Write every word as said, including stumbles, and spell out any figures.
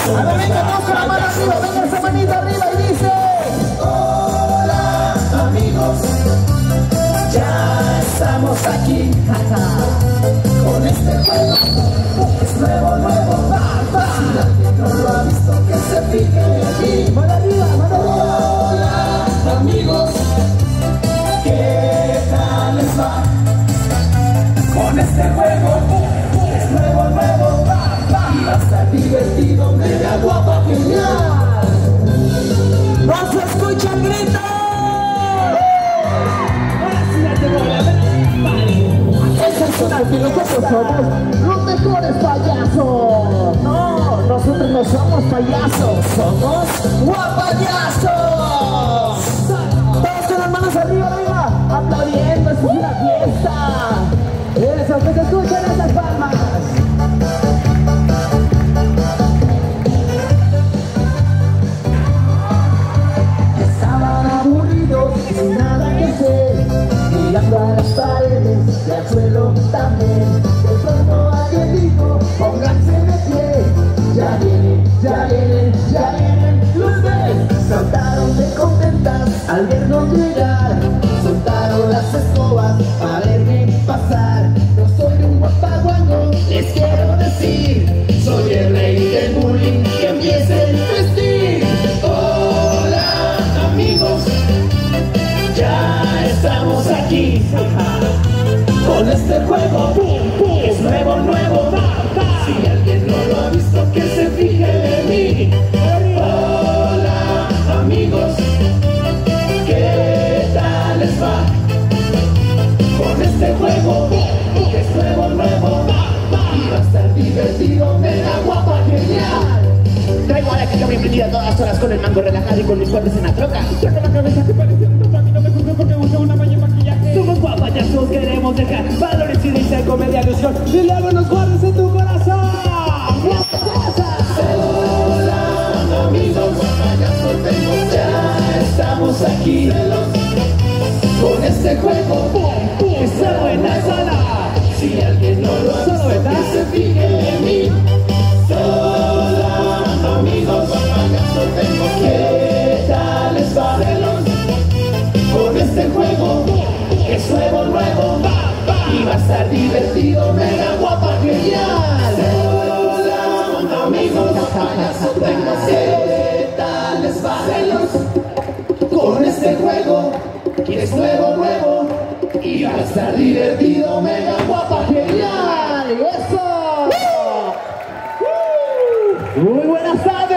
A ver, venga, todos con la mano arriba, venga esa manita arriba y dice: hola, amigos, ya estamos aquí con este juego. Es nuevo, nuevo, va, va. Si alguien no lo ha visto, que se fije en mí. Mano arriba, mano arriba. Hola, amigos, ¿qué tal les va? Con este juego es nuevo, nuevo, va, va. Y va a estar divertido, mega guapa, genial. ¡No se escucha el grito! Esa es una que nosotros somos los mejores payasos. No, nosotros no somos payasos, somos guapayazos. Todos con las manos arriba, arriba, aplaudiendo, esto es una fiesta. Eso, que se escuchen esas palmas. Estaban aburridos, sin nada que hacer, mirando a las paredes y al suelo también. De pronto alguien dijo: pónganse de pie. Ya vienen, ya vienen, ya vienen los ves. Saltaron de contentas al vernos llegar. Soltaron las escobas para verme pasar. No soy un guapaguango, les quiero decir. Soy el rey del bullying, que empiece el festín. Hola, amigos, ya estamos aquí con este juego. Es nuevo, nuevo, si alguien no lo ha visto, que se fije en mí. Hola, amigos, ¿qué tal les va? Con este juego, que es nuevo, nuevo, y va a estar divertido, mega guapa, genial. Traigo a la chica bienvenida a todas horas con el mango relajado y con mis cuerpos en la troca. Saca la cabeza que parece un topami, no me juzgues porque usa una malla de maquillaje. Somos guapayazos, queremos dejar valores y dice comedia, ilusión. Y luego nos guardes en tu corazón. Hola, amigos, guapayazos, ya estamos aquí con este juego. Esa buena sala. Si alguien no lo ha visto, que se fije en mí. Hola, amigos, guapayazos, ¿qué tal les va? Con este juego, que es nuevo, nuevo, y va a estar divertido, mega guapa, genial. Hola, amigos, guapayazos, ¿qué tal les va? Con este juego, que es nuevo, nuevo, y va a estar divertido, mega guapa, genial. ¡Eso! Muy buenas tardes.